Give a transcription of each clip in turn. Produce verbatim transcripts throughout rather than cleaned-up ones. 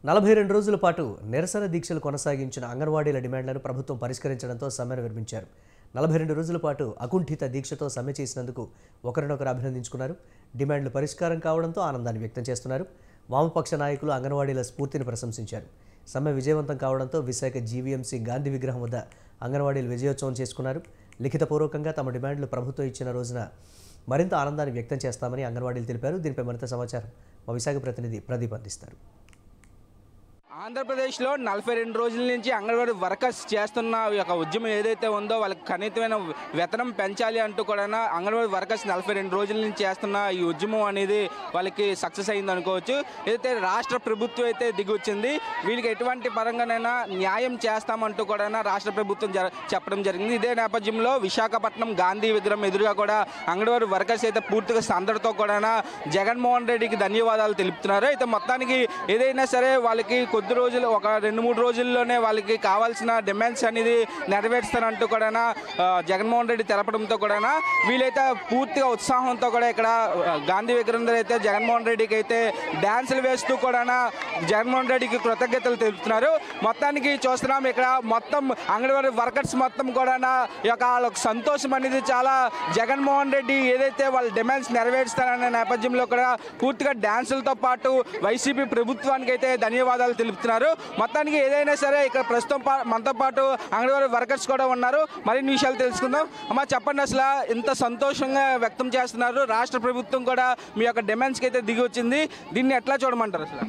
నలభై రెండు రోజుల పాటు నిరసన దీక్షలు కొనసాగించిన అంగన్వాడీల డిమాండ్లను ప్రభుత్వం పరిష్కరించడంతో సమ్మెను విరమించారు. నలభై రెండు రోజుల పాటు అకుంఠిత దీక్షతో సమ్మె చేసినందుకు ఒకరినొకరు అభినందించుకున్నారు. డిమాండ్లు పరిష్కారం కావడంతో ఆనందాన్ని వ్యక్తం చేస్తున్నారు. వామపక్ష నాయకులు అంగన్వాడీల స్ఫూర్తిని ప్రశంసించారు. సమ్మె విజయవంతం కావడంతో విశాఖ జీవీఎంసీ గాంధీ విగ్రహం వద్ద అంగన్వాడీలు విజయోత్సవం చేసుకున్నారు. లిఖితపూర్వకంగా తమ డిమాండ్లు ప్రభుత్వం ఇచ్చిన రోజున మరింత ఆనందాన్ని వ్యక్తం చేస్తామని అంగన్వాడీలు తెలిపారు. దీనిపై మరింత సమాచారం మా విశాఖ ప్రతినిధి ప్రదీప్ అందిస్తారు. ఆంధ్రప్రదేశ్లో నలభై రెండు రోజుల నుంచి అంగన్వాడీ వర్కర్స్ చేస్తున్న ఒక ఉద్యమం ఏదైతే ఉందో వాళ్ళకి కనీతమైన వేతనం పెంచాలి అంటూ కూడా అంగన్వాడీ వర్కర్స్ నలభై రెండు రోజుల నుంచి చేస్తున్న ఈ ఉద్యమం అనేది వాళ్ళకి సక్సెస్ అయింది అనుకోవచ్చు. ఏదైతే రాష్ట్ర ప్రభుత్వం అయితే దిగి వచ్చింది, వీళ్ళకి ఎటువంటి పరంగానైనా న్యాయం చేస్తామంటూ కూడా రాష్ట్ర ప్రభుత్వం చెప్పడం జరిగింది. ఇదే నేపథ్యంలో విశాఖపట్నం గాంధీ విగ్రహం ఎదురుగా కూడా అంగన్వాడీ వర్కర్స్ అయితే పూర్తిగా సందడితో కూడా జగన్మోహన్ రెడ్డికి ధన్యవాదాలు తెలుపుతున్నారు. అయితే మొత్తానికి ఏదైనా సరే వాళ్ళకి కొద్ది రోజులు ఒక రెండు మూడు రోజుల్లోనే వాళ్ళకి కావాల్సిన డిమాండ్స్ అనేది నెరవేరుస్తానంటూ కూడా జగన్మోహన్ రెడ్డి తెలపడంతో కూడా వీళ్ళైతే పూర్తిగా ఉత్సాహంతో కూడా ఇక్కడ గాంధీ విగ్రహం దగ్గర అయితే జగన్మోహన్ రెడ్డికి అయితే డ్యాన్సులు వేస్తూ కూడా జగన్మోహన్ రెడ్డికి కృతజ్ఞతలు తెలుపుతున్నారు. మొత్తానికి చూస్తున్నాం ఇక్కడ మొత్తం అంగన్వాడీ వర్కర్స్ మొత్తం కూడా ఈ యొక్క వాళ్ళకి సంతోషం అనేది చాలా జగన్మోహన్ రెడ్డి ఏదైతే వాళ్ళ డిమాండ్స్ నెరవేరుస్తారనే నేపథ్యంలో కూడా పూర్తిగా డ్యాన్సులతో పాటు వైసీపీ ప్రభుత్వానికి అయితే ధన్యవాదాలు తెలుపుతున్నారు. మొత్తానికి ఏదైనా సరే ఇక్కడ ప్రస్తుతం మనతో పాటు అంగన్వాడీ వర్కర్స్ కూడా ఉన్నారు. మరిన్ని విషయాలు తెలుసుకుందాం. అమ్మ చెప్పండి, అసలు ఇంత సంతోషంగా వ్యక్తం చేస్తున్నారు, రాష్ట్ర ప్రభుత్వం కూడా మీ యొక్క డిమాండ్స్కి అయితే దిగి వచ్చింది, దీన్ని ఎట్లా చూడమంటారు? అసలు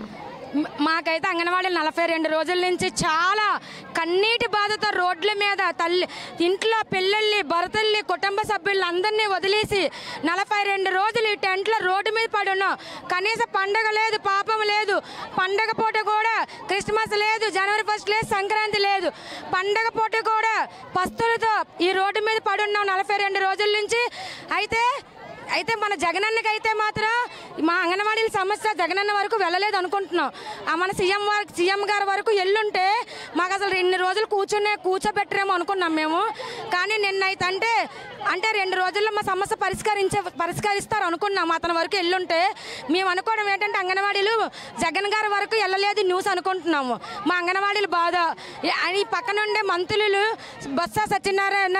మాకైతే అంగన్వాడీ నలభై రెండు రోజుల నుంచి చాలా కన్నీటి బాధతో రోడ్ల మీద తల్లి ఇంట్లో పిల్లల్ని భర్తల్ని కుటుంబ సభ్యులు అందరినీ వదిలేసి నలభై రెండు రోజులు ఈ టెంట్లో రోడ్డు మీద పడి ఉన్నాం. కనీసం పండగ లేదు, పాపం లేదు. పండగ పూట కూడా క్రిస్మస్ లేదు, జనవరి ఫస్ట్ లేదు, సంక్రాంతి లేదు. పండగ పూట కూడా పస్తులతో ఈ రోడ్డు మీద పడి ఉన్నాం నలభై రెండు రోజుల నుంచి. అయితే అయితే మన జగనన్నకి అయితే మాత్రం మా అంగన్వాడీల సమస్య జగనన్న వరకు వెళ్ళలేదు అనుకుంటున్నాం. మన సీఎం వారికి సీఎం గారి వరకు ఎల్లుంటే మాకు అసలు రెండు రోజులు కూర్చునే కూర్చోబెట్టరేమో అనుకున్నాం మేము. కానీ నిన్నైతే అంటే అంటే రెండు రోజుల్లో మా సమస్య పరిష్కరించే పరిష్కరిస్తారు అనుకున్నాం. అతని వరకు ఎల్లుంటే మేము అనుకోవడం ఏంటంటే అంగన్వాడీలు జగన్ గారి వరకు వెళ్ళలేదు న్యూస్ అనుకుంటున్నాము. మా అంగన్వాడీలు బాధ. ఈ పక్కన ఉండే మంత్రులు బొత్స సత్యనారాయణ,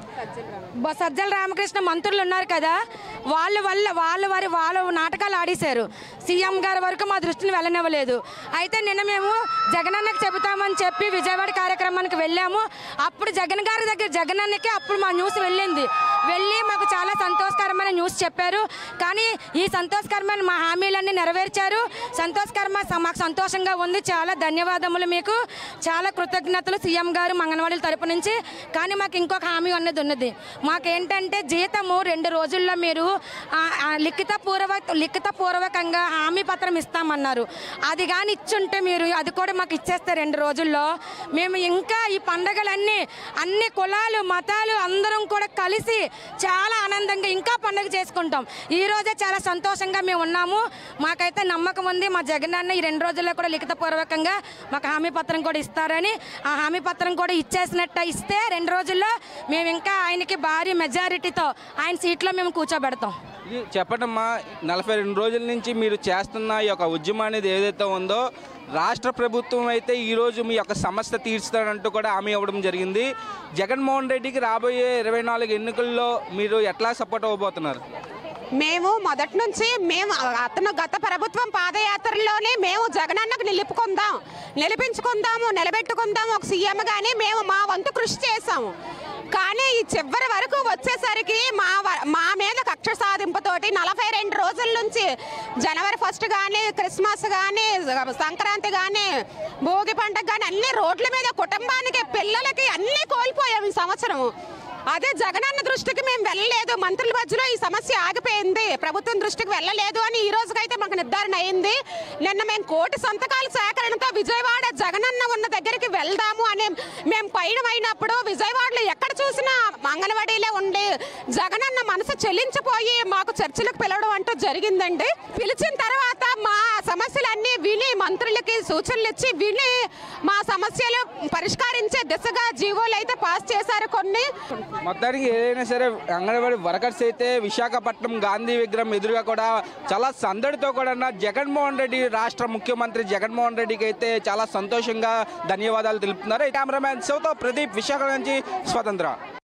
సజ్జల రామకృష్ణ మంత్రులు ఉన్నారు కదా, వాళ్ళ వల్ల వాళ్ళ వారి వాళ్ళ నాటకాలు ఆడేశారు. సీఎం గారి వరకు మా దృష్టిని వెళ్ళనివ్వలేదు. అయితే నిన్న మేము జగనన్నకి చెబుతామని చెప్పి విజయవాడ కార్యక్రమానికి వెళ్ళాము. అప్పుడు జగన్ గారి దగ్గర జగనన్నకి అప్పుడు మా న్యూస్ వెళ్ళింది. వెళ్ళి మాకు చాలా సంతోషకరమైన న్యూస్ చెప్పారు. కానీ ఈ సంతోషకరమైన మా హామీలన్నీ నెరవేర్చారు. సంతోషకరమైన మాకు సంతోషంగా ఉంది. చాలా ధన్యవాదములు, మీకు చాలా కృతజ్ఞతలు సీఎం గారు అంగన్వాడీల తరపు నుంచి. కానీ మాకు ఇంకొక హామీ అన్నది ఉన్నది. మాకేంటంటే జీతము రెండు రోజుల్లో మీరు లిఖిత పూర్వ లిఖిత పూర్వకంగా హామీ పత్రం ఇస్తామన్నారు. అది కానీ ఇచ్చుంటే మీరు అది కూడా మాకు ఇచ్చేస్తే రెండు రోజుల్లో మేము ఇంకా ఈ పండగలన్నీ అన్ని కులాలు మతాలు అందరం కూడా కలిసి చాలా ఆనందంగా ఇంకా పండుగ చేసుకుంటాం. ఈ రోజే చాలా సంతోషంగా మేము ఉన్నాము. మాకైతే నమ్మకం ఉంది మా జగన్ అన్న ఈ రెండు రోజుల్లో కూడా లిఖిత పూర్వకంగా మాకు హామీ పత్రం కూడా ఇస్తారని. ఆ హామీ పత్రం కూడా ఇచ్చేసినట్టు ఇస్తే రెండు రోజుల్లో మేము ఇంకా ఆయనకి భారీ మెజారిటీతో ఆయన సీట్లో మేము కూర్చోబెడతాం. ఇది చెప్పటమ్మా, నలభై రెండు రోజుల నుంచి మీరు చేస్తున్న ఈ యొక్క ఉద్యమం అనేది ఏదైతే ఉందో రాష్ట్ర ప్రభుత్వం అయితే ఈరోజు మీ యొక్క సమస్య తీర్చుతాడంటూ కూడా హామీ ఇవ్వడం జరిగింది. జగన్మోహన్ రెడ్డికి రాబోయే ఇరవై నాలుగు ఎన్నికల్లో మీరు ఎట్లా సపోర్ట్ అవ్వబోతున్నారు? మేము మొదటి నుంచి మేము అతను గత ప్రభుత్వం పాదయాత్రలోనే మేము జగనన్నకు నిలుపుకుందాం నిలిపించుకుందాము నిలబెట్టుకుందాము ఒక సీఎం కానీ మేము మా వంతు కృషి చేసాము. కానీ ఈ చివరి వరకు వచ్చేసరికి మా మా మీద కక్ష సాధింపుతోటి నలభై రెండు రోజుల నుంచి జనవరి ఫస్ట్ కానీ క్రిస్మస్ కానీ సంక్రాంతి కానీ భోగి పండుగ కానీ అన్ని రోడ్ల మీద కుటుంబానికి పిల్లలకి అన్నీ కోల్పోయాము ఈ సంవత్సరం. అదే జగనన్న దృష్టికి మేము వెళ్ళలేదు. మంత్రుల మధ్యలో ఈ సమస్య ఆగిపోయింది, ప్రభుత్వం దృష్టికి వెళ్ళలేదు అని ఈ రోజుకైతే మాకు నిర్ధారణ అయింది. నిన్న మేము కోటి సంతకాల సేకరణతో విజయవాడ జగనన్న ఉన్న దగ్గరికి వెళ్దాము అని మేము పైన అయినప్పుడు విజయవాడలో ఎక్కడ చూసినా అంగన్వాడీలో ఉండి జగనన్న మనసు చెల్లించిపోయి మాకు చర్చలకు పిలవడం అంటూ జరిగిందండి. పిలిచిన తర్వాత మా సమస్యలన్నీ విని మంత్రులకి సూచనలు ఇచ్చి విని మా సమస్యలు పరిష్కరించే దిశగా జీవోలు అయితే పాస్ చేశారు కొన్ని. మొత్తానికి ఏదైనా సరే అంగన్వాడీ వర్కర్స్ అయితే విశాఖపట్నం గాంధీ విగ్రహం ఎదురుగా కూడా చాలా సందడితో కూడా జగన్మోహన్ రెడ్డి రాష్ట్ర ముఖ్యమంత్రి జగన్మోహన్ రెడ్డికి అయితే చాలా సంతోషంగా ధన్యవాదాలు తెలుపుతున్నారు. కెమెరామ్యాన్ శివతో ప్రదీప్, విశాఖ నుంచి స్వతంత్ర.